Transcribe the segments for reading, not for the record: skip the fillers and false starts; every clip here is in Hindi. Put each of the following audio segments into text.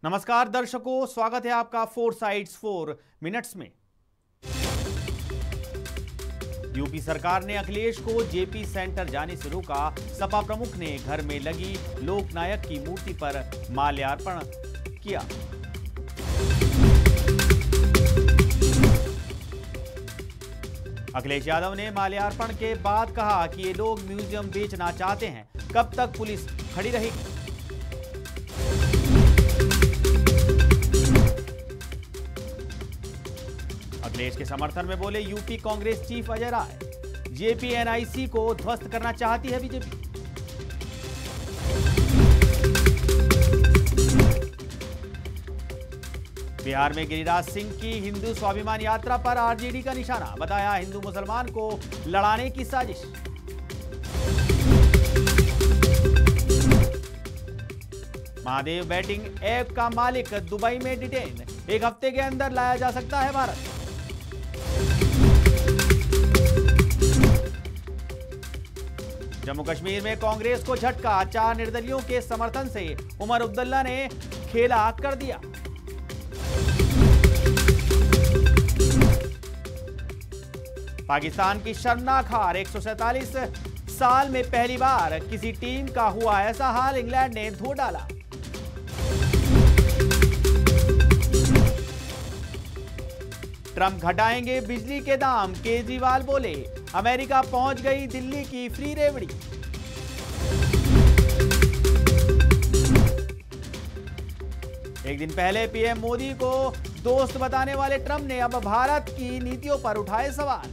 नमस्कार दर्शकों, स्वागत है आपका 4 साइड्स 4 मिनट्स में। यूपी सरकार ने अखिलेश को जेपी सेंटर जाने से रोका। सपा प्रमुख ने घर में लगी लोकनायक की मूर्ति पर माल्यार्पण किया। अखिलेश यादव ने माल्यार्पण के बाद कहा कि ये लोग म्यूजियम बेचना चाहते हैं, कब तक पुलिस खड़ी रहेगी। अखिलेश के समर्थन में बोले UP Congress chief Ajay Rai, JP NIC को ध्वस्त करना चाहती है बीजेपी। बिहार में गिरिराज सिंह की हिंदू स्वाभिमान यात्रा पर आरजेडी का निशाना, बताया हिंदू मुसलमान को लड़ाने की साजिश। महादेव बैटिंग ऐप का मालिक दुबई में डिटेन, एक हफ्ते के अंदर लाया जा सकता है भारत। जम्मू कश्मीर में कांग्रेस को झटका, 4 निर्दलियों के समर्थन से उमर अब्दुल्ला ने खेला कर दिया। पाकिस्तान की शर्मनाक हार, 147 साल में पहली बार किसी टीम का हुआ ऐसा हाल, इंग्लैंड ने धो डाला। ट्रंप घटाएंगे बिजली के दाम, केजरीवाल बोले अमेरिका पहुंच गई दिल्ली की फ्री रेवड़ी। एक दिन पहले पीएम मोदी को दोस्त बताने वाले ट्रंप ने अब भारत की नीतियों पर उठाए सवाल।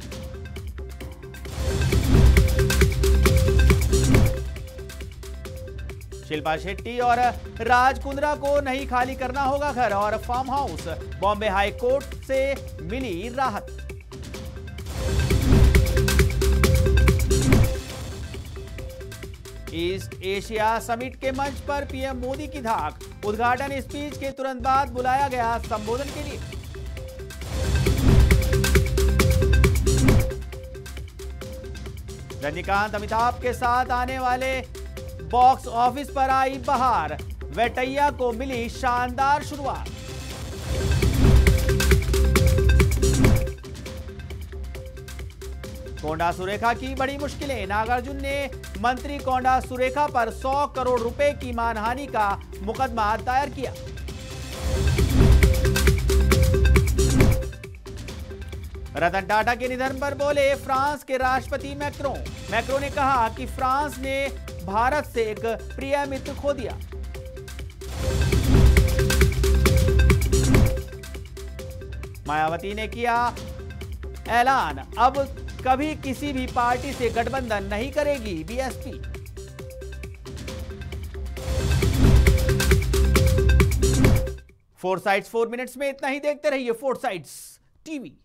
शिल्पा शेट्टी और राज कुंद्रा को नहीं खाली करना होगा घर और farm house, Bombay high court से मिली राहत। ईस्ट एशिया समिट के मंच पर पीएम मोदी की धाक, उद्घाटन स्पीच के तुरंत बाद बुलाया गया संबोधन के लिए। रजनीकांत अमिताभ के साथ आने वाले बॉक्स ऑफिस पर आई बहार, वेटैया को मिली शानदार शुरुआत। कोंडा सुरेखा की बड़ी मुश्किलें, नागार्जुन ने मंत्री कोंडा सुरेखा पर 100 करोड़ रुपए की मानहानि का मुकदमा दायर किया। रतन टाटा के निधन पर बोले फ्रांस के राष्ट्रपति मैक्रों ने कहा कि फ्रांस ने भारत से एक प्रिय मित्र खो दिया। मायावती ने किया ऐलान, अब कभी किसी भी पार्टी से गठबंधन नहीं करेगी बीएसपी। फोर साइड्स 4 मिनट्स में इतना ही। देखते रहिए 4 साइड्स टीवी।